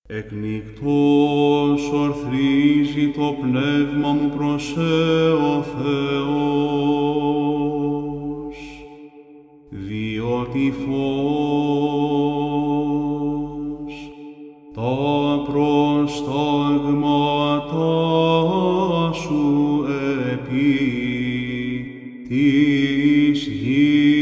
Εκνικτός ορθρίζει το πνεύμα μου προς ο Θεός, διότι φως τα προστάγματα σου επί της γης.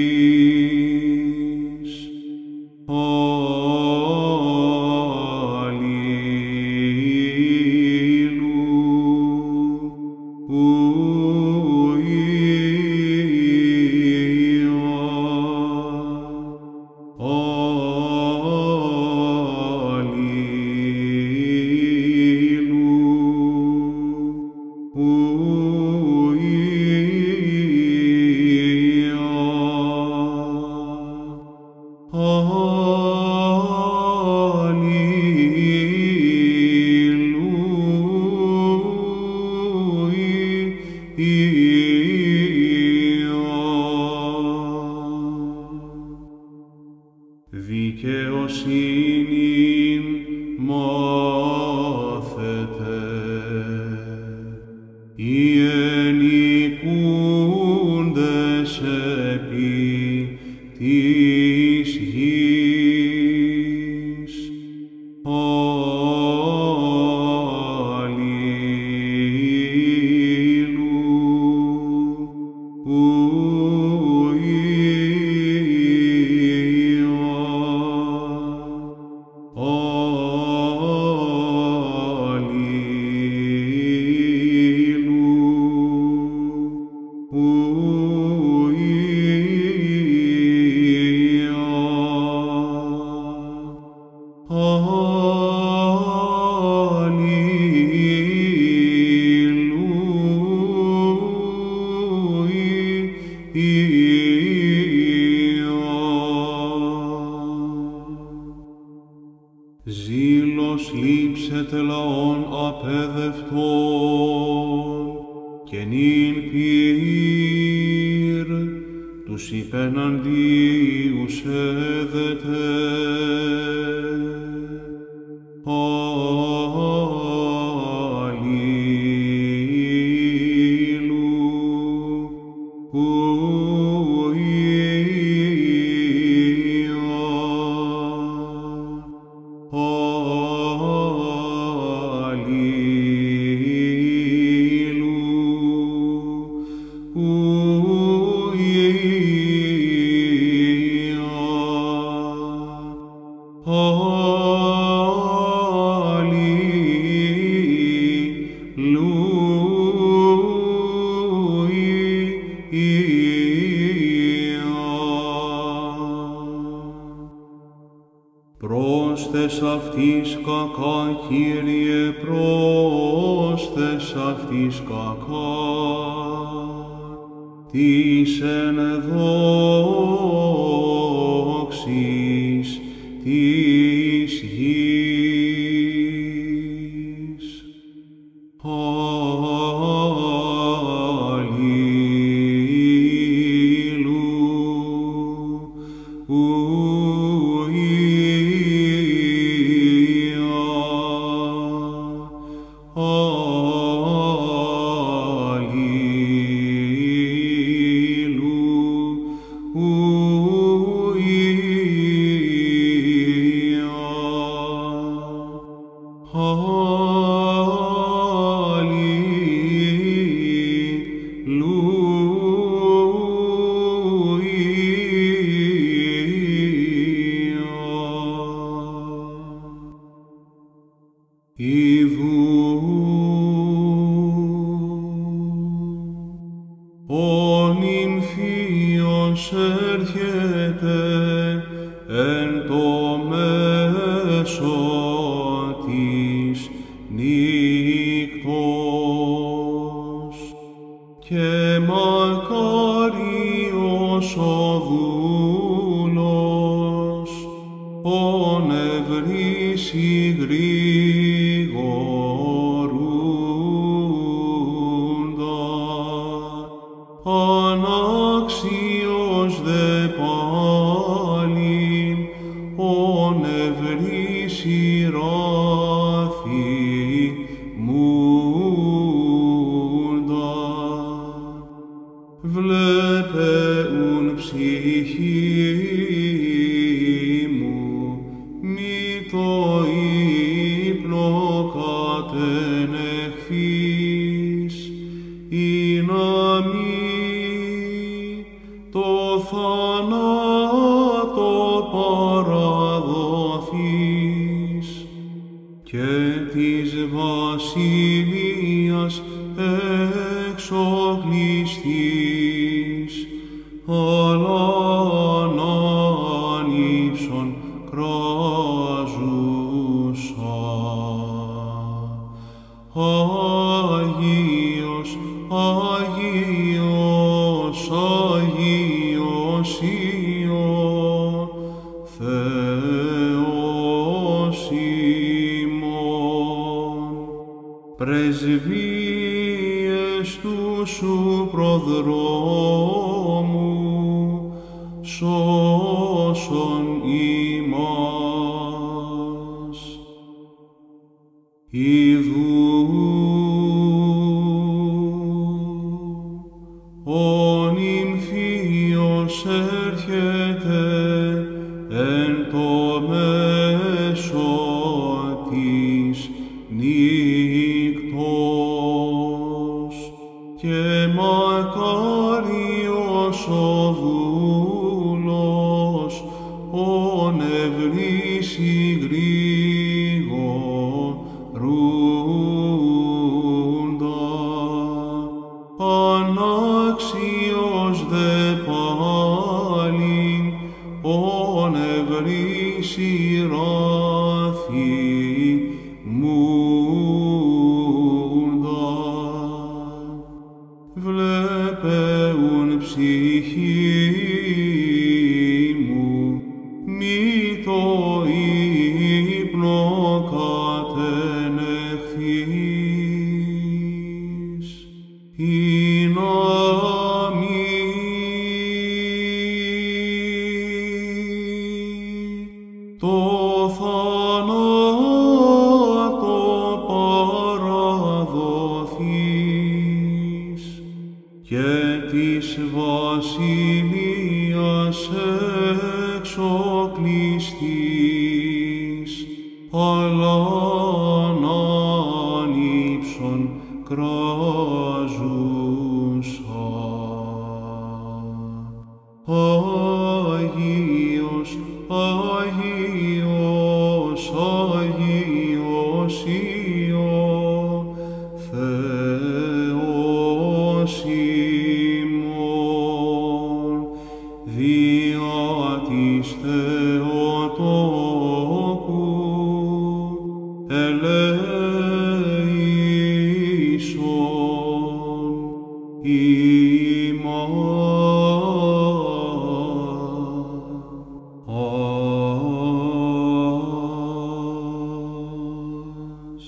Δικαιοσύνην μάθετε, οι ενοικούντες επί της γης. Ζήλος λείψετε λαών απέδευτον, και νυν πυρ τους υπεναντίους έδετε. Πρόσθες αυτής κακά, Κύριε, πρόσθες αυτής κακά, της εν δόξης της γης. Ιδού ο νυμφίος έρχεται εν το μέσο της νύκτος, και μακάριος ο δούλος ον ευρύσει γρήγορούντα, ανάξιος δε πάλιν ον ευρύσει το ύπνο κατενεχθείς, ή να μη το θάνατο παραδοθείς, και της βασιλείας εξοπλιστείς, αλλά ανάνυψον κράζουσα. Άγιος, Άγιος, Άγιος Υιό, Θεός ημών, πρεσβείες του σου προδρόμου, σώσον ημάς. Ιδού, ο νυμφίος έρχεται εν το μέσο της νύκτος, και μακάριος ο δούλος, ον ευρύσει γρήγορούντα, ανάξιος δε πάλιν, ον ευρύσει ράθιμούντα. Βλέπεουν ψυχή μου, μη το ύπνο κατενεχθείς, ή να μη το θάνατο παραδοθείς, και της βασιλείας εξοπλιστείς, αλλά ανάνυψον κράζουσα. Άγιος, Άγιος, Άγιος Υιό, Θεός ημών, δια της Θεοτόκου ελέησον ημάς.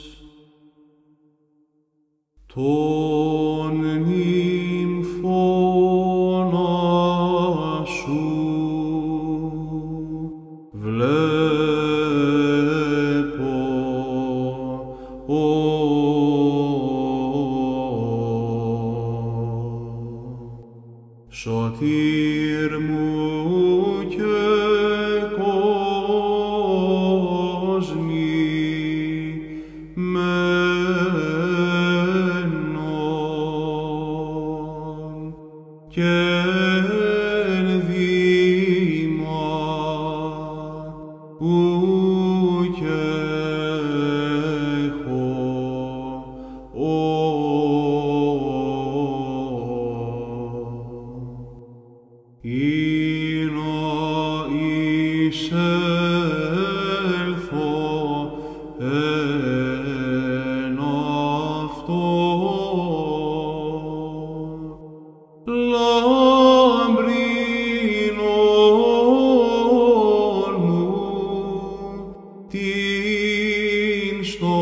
Τον νυμφώνα σου βλέπω, σωτήρ μου και κόσμη μένων, και ενδύμα ουκ έχω, ή να εισέλθω εν αυτό. Λαμπρινόν μου την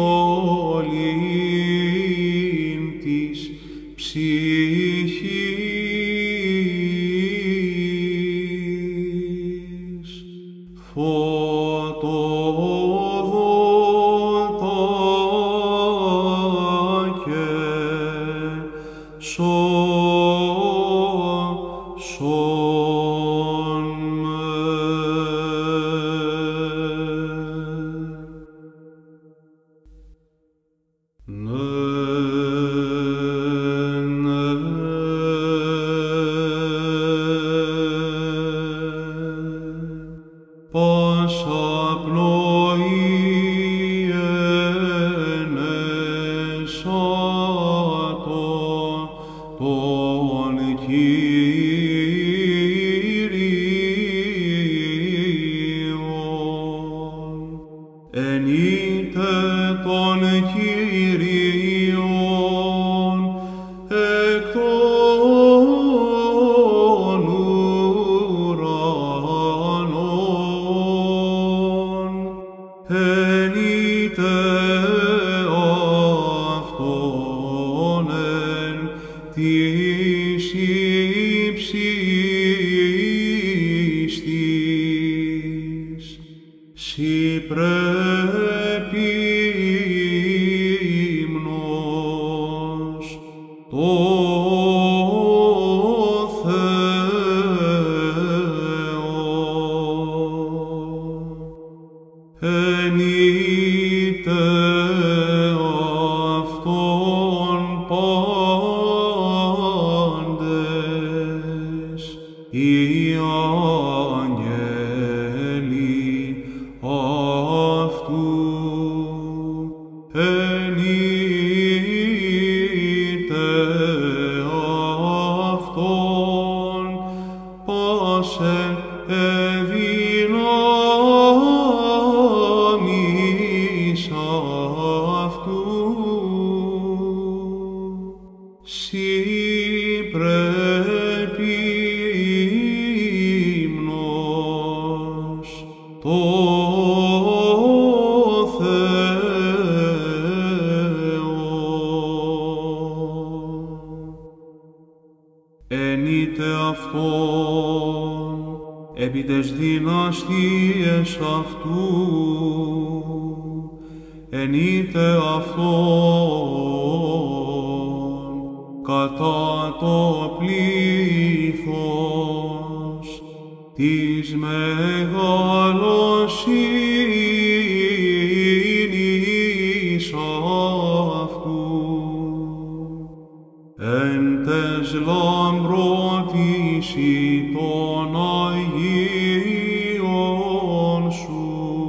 στολήν της ψυχής, φωτοδότα και σώσον με. ενείτε των Κυρίων εκ των ουρανών, ενείτε αυτόν εν της ύψης της. Συ πρέπει ύμνος το Θεό. Ενείτε αυτόν πάντες οι άγγελοι αυτού. Ενείτε αυτόν πάσεν εδυνάμεις αυτού. Συ πρέπει ύμνος το Θεό. Ενείτε αυτόν επί τες δυναστείες αυτού. Ενείτε αυτόν κατά το πλήθος της μεγαλοσύνης αυτού. Εν τες λαμπρότηση των Αγίων σου,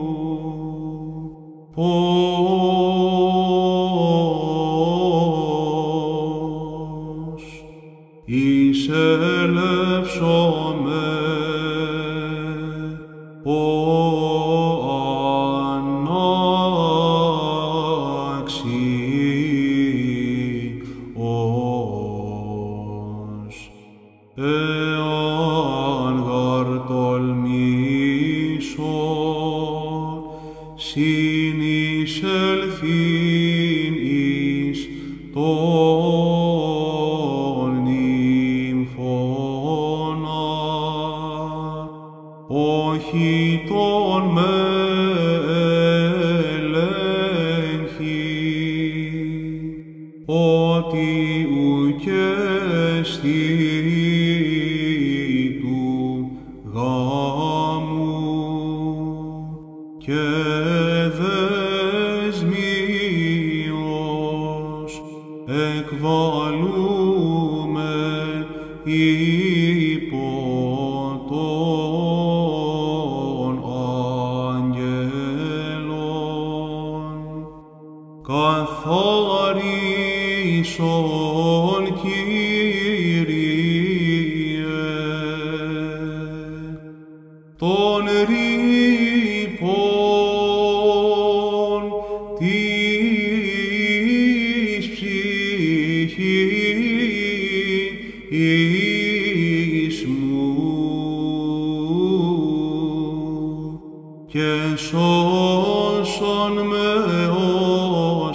πως εισελεύσομαι ο ανάξιος, εάν γαρ τολμήσω συνεισελθήν εις των νυμφώνα, όχι τον με ελέγχει, ότι ουκέστη του γάμου και δεσμίως εκβαλούμε υπό των αγγέλων. Καθαρίσον, Κύριε, των ρήπων της ψυχής μου και σώσον με ως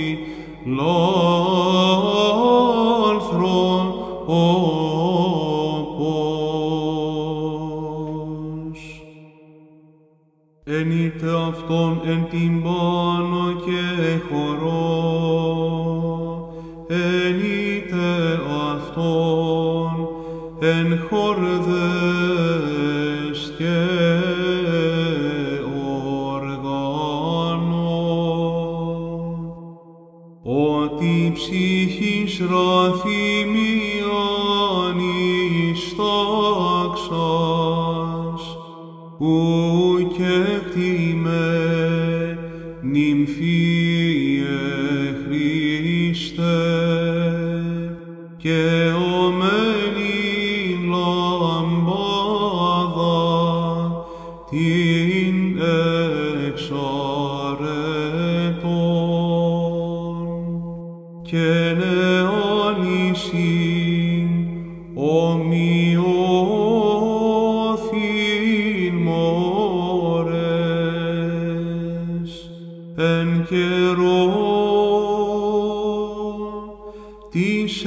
φιλάνθρωπος. Ενείτε αυτόν εν τυμπάνο και χορό, ενείτε αυτόν εν χορδές και οργάνων, ότι ψυχής ραθυμίαν εις τάξας, ουκεκτήμε νυμφίε Χριστέ, και ομένην λαμπάδα την εξάρτησαν. αρετών και νεάνισιν ομοιώθην μωρές εν καιρό της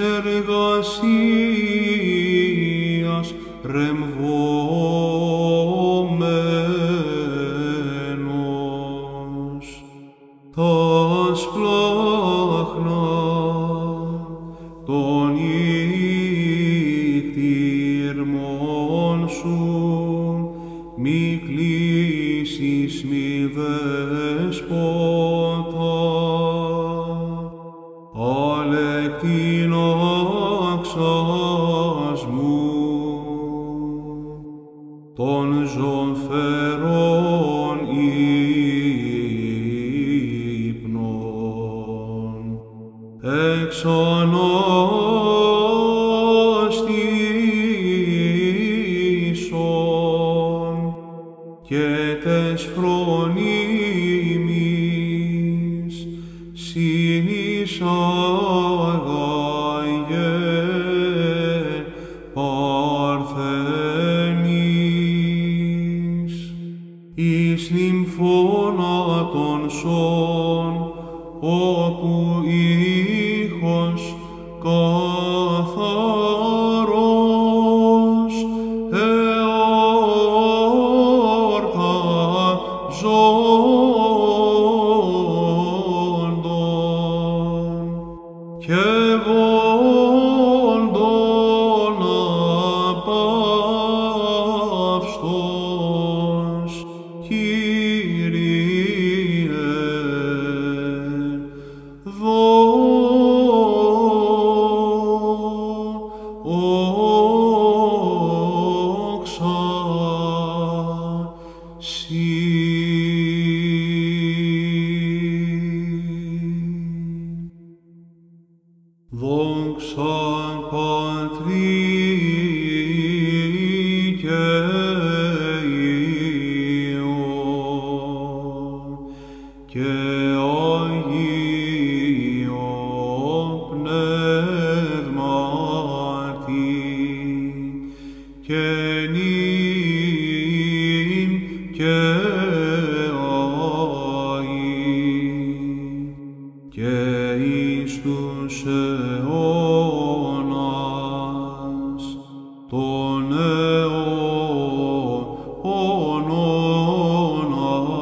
εργασίας ρεμβόμενος τας πλάχνα των ικτήρμων σου μη κλείσεις μη δεσπότα αλεκτινάξας μου των ζωφερών ύπνων εξαναστήσων και τες φρονίμης συνεισάγαγε παρθενής εις νυμφώνα των σών όπου ήχος καθαρός εορταζόντων και βόντων απαύστος Κύριε δόξα σοι. Δόξα Πατρί και Υιό και Αγίο Πνεύματι και νυν και αεί και εις τους αιώνας των αιώνων.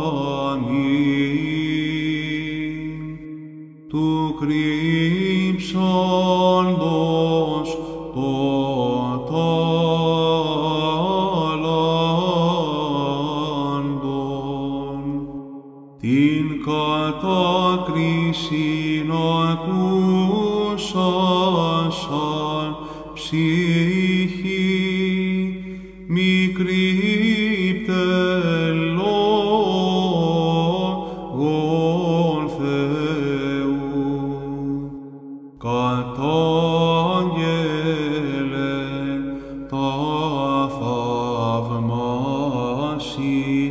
Αμήν. Του κρύψαντος το τάλαντον την κατάκρισιν ακούσασαν ψυχή μικρή πτελόγων Θεού κατάγγελε τα θαυμάσι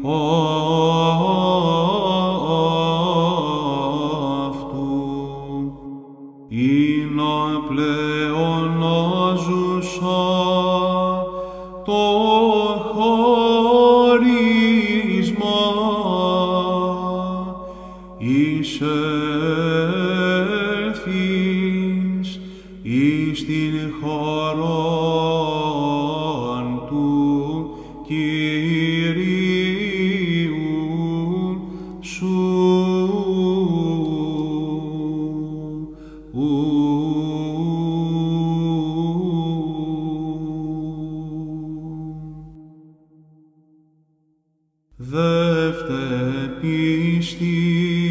αυτού είναι πλεονάζουσα το χάρισμα εισέλθεις εις την χαράν του Κυρίου σου. Δεύτε πίστη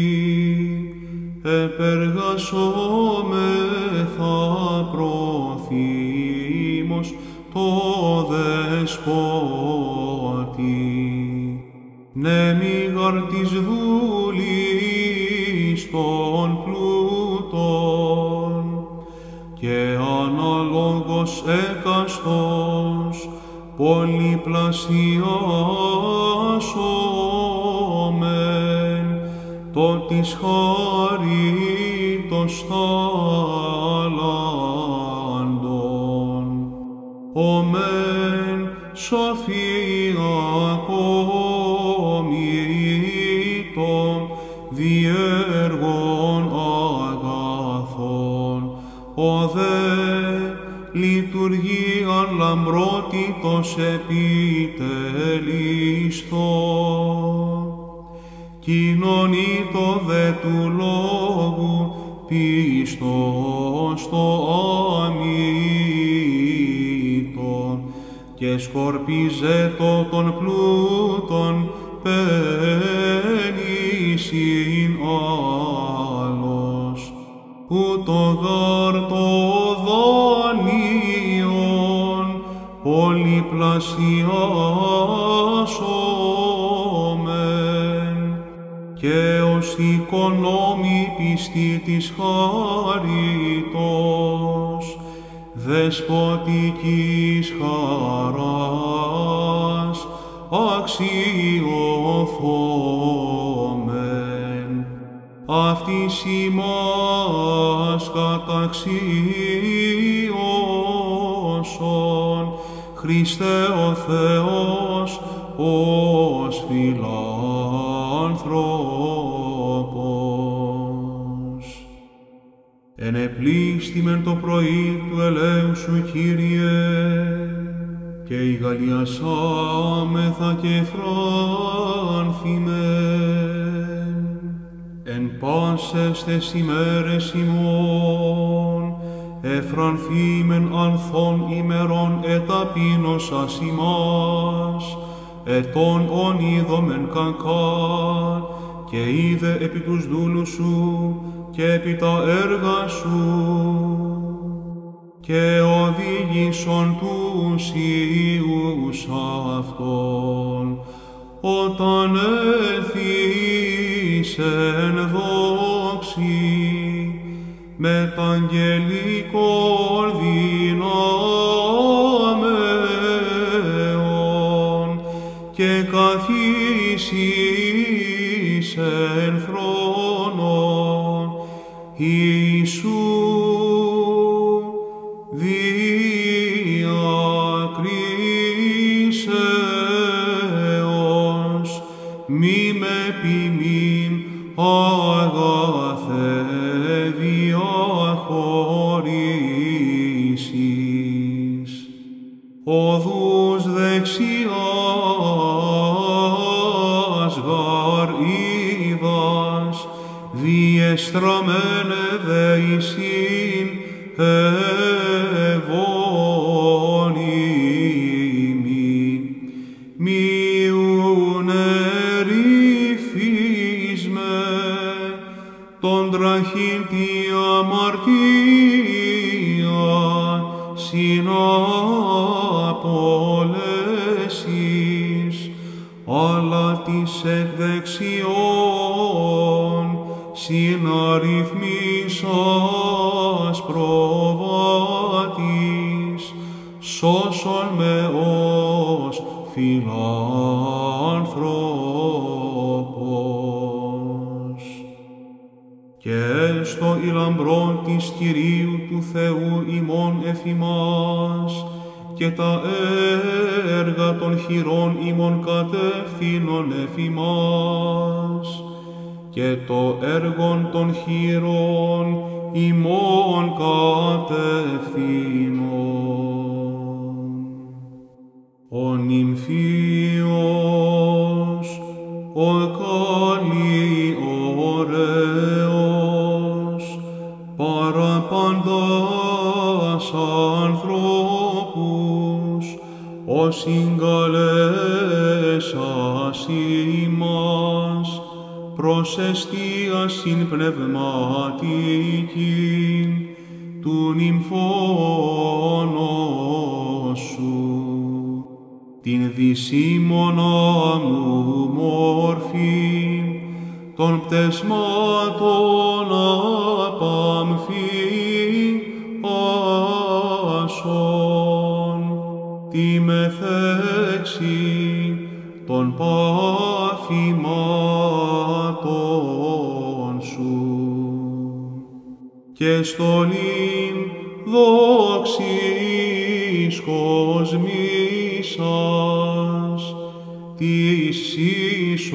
επεργασόμεθα προθύμως το δεσπότη, νέμιγαρ της δούλης των πλούτων και αναλόγως έκαστος πολυπλασιάσομεν το της χαρίτος ταλάντων. Ο μεν σοφιακομήτων διέργων αγαθών, ο δε λειτουργίαν λαμπρότητος επιτελειστό. Κοινωνήτω δε του λόγου πίστος το αμήτων και σκορπιζέτο των πλούτων πένησιν άλλος, ούτω γάρ το δανείον πολυπλασιάσομεν και ως οικονόμη πιστή της χαρίτος δεσποτικής χαράς αξιοθόμεν. Αυτής ημάς καταξίωσον Χριστέ ο Θεός ως φιλάνθρωπος. Ενεπλήστημεν το πρωί του ελέου σου, Κύριε, και η γαλλιασάμεθα και φράνθημεν. Εν πάσες τες ημέρες ημών, εφρανθήμεν ανθών ημερών εταπείνωσας ημάς, ετών ον είδομεν κακά, και είδε επί τους δούλους σου και επί τα έργα σου, και οδήγησον τους Υιούς αυτών, όταν έλθεις εν δόξη, με τ' αγγελικών δυνάμεων, και καθίσεις εν θρόνον Ιησού διακρίσεως, μη με ποιμήν αγαθέ διαχωρίσεις. Οδούς δεξιάς γαρ είδας, διεστραμμένε δεησίν ευώνυμη. Μιουν ερήφης με τον τραχήν τη αμαρτία συναπολέσεις, αλλά της εκ δεξιών συναριθμίσας προβάτης, σώσον με ως φιλάνθρωπος. Και έστω η λαμπρό της Κυρίου του Θεού ημών εφημάς, και τα έργα των χειρών ημών κατευθύνων εφημάς, και το έργον των χειρών ημών κατευθύνων. Ο νυμφίος, ο καλή ωραίος, παραπαντάς ανθρώπους, ο συγκαλέσας ημάς, προς εστίασιν πνευματικήν του νυμφώνος σου, την δυσίμωνα μου μόρφη των πτεσμάτων απαμφιάσων, τη μεθέξη των παθημάτων. Θεόν σου. Και στολήν δόξης κοσμήσας, της εις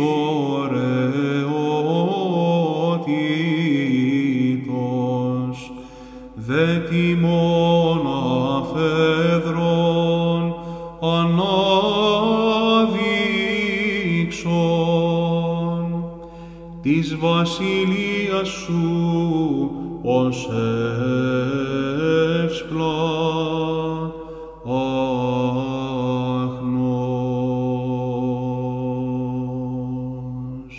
ωραιότητος, δε τιμών αφέδρων ανάδειξον, της βασιλείας σου ως εύσπλα άγνος.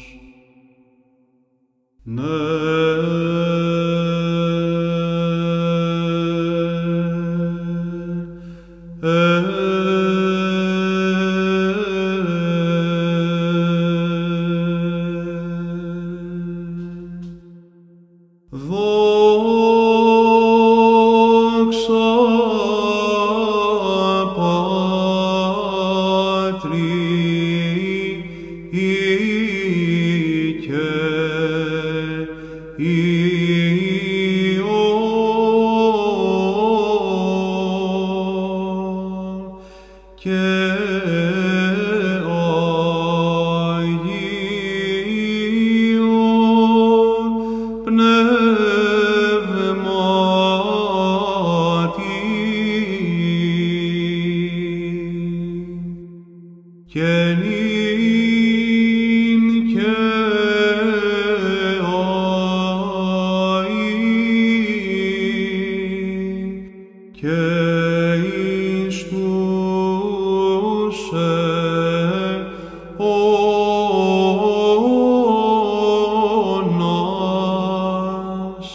Δόξα Πατρί και Υιόν και Αγίον Πνεύματι και νυν και αεί και εις τους αιώνας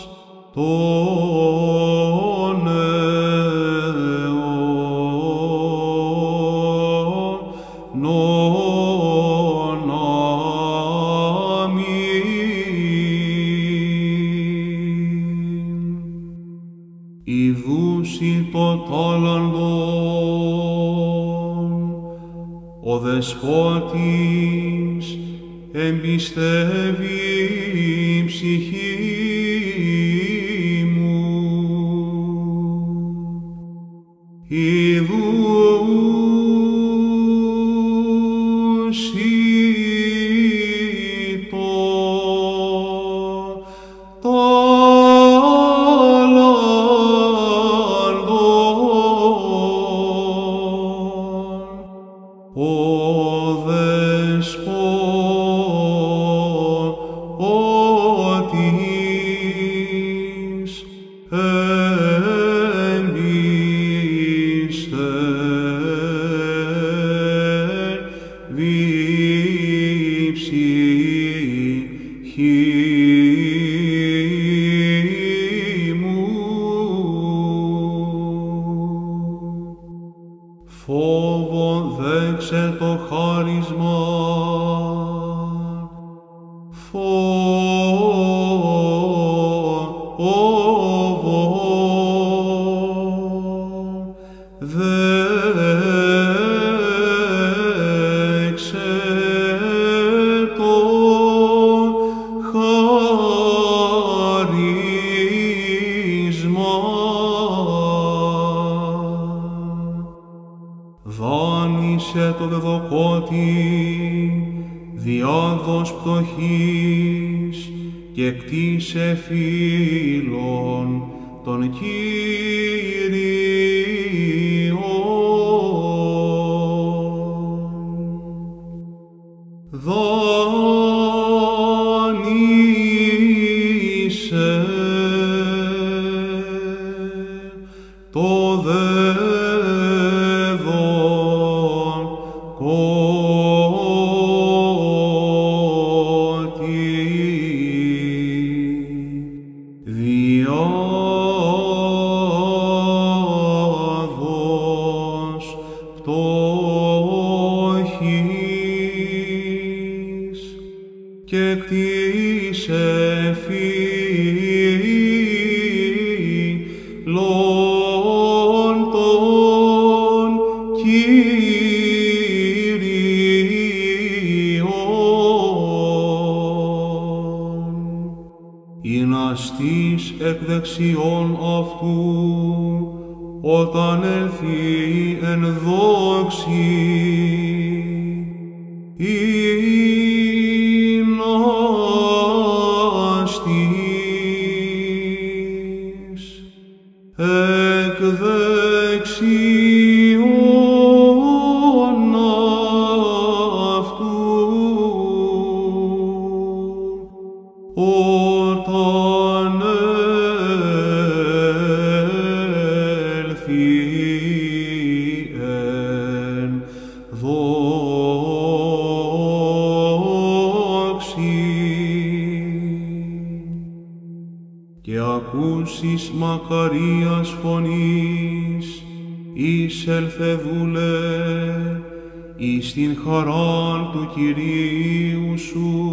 των αιώνων. Αμήν. Ιδούσι το τάλαντον, ο Δεσπότης εμπιστεύει η ψυχή μου. Ιδούσι το τάλαντον, ο Δεσπότης εμπιστεύει ψυχή μου. Φόβο δέξε το χάρισμα, φόβο δέξε το χάρισμα. Δάνεισε το δεδοκότη διάδος πτωχής και κτίσε φίλων των Κύριων. Δάνεισε το διάδος πτωχής και κτίσε φίλων των Κύριων. ειν αστής εκ δεξιών αυτού, όταν έλθει εν δόξη, ειν αστής εκ δεξιών αυτού, όταν έλθει εν δόξη, και ακούσεις μακαρίας φωνής, εισέλθε δούλε εις την χαράν του Κυρίου σου,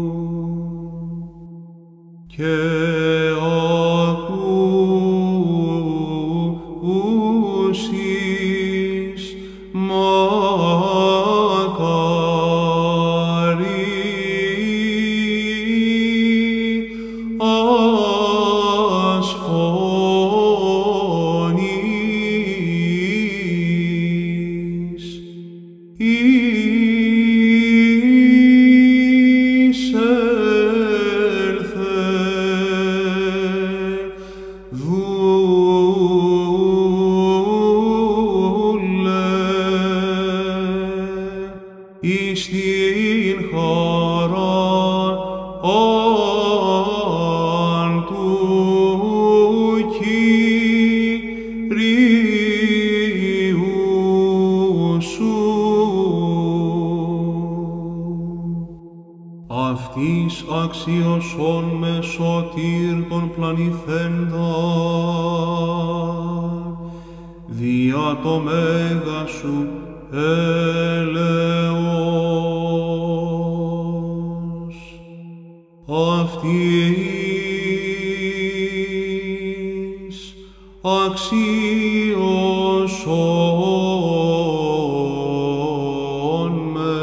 και ακούσεις μακαρίας φωνής, εισέλθε δούλε εις την χαράν του Κυρίου σου. Αυτής αξίωσον με σωτήρ των πλανηθέντα, δια το μέγα σου έλεος. Αυτής αξίωσον με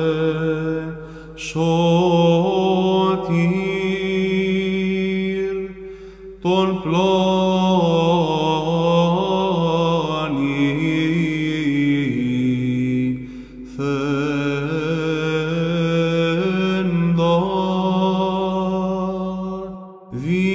σωτήρ των πλανηθέντα,